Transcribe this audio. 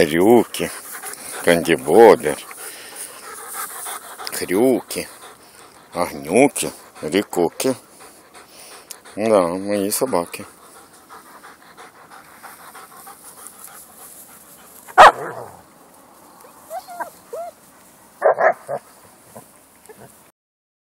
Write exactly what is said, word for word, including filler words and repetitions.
Рюки, Кандибобер, Хрюки, Огнюки, Рикуки. Да, мои собаки.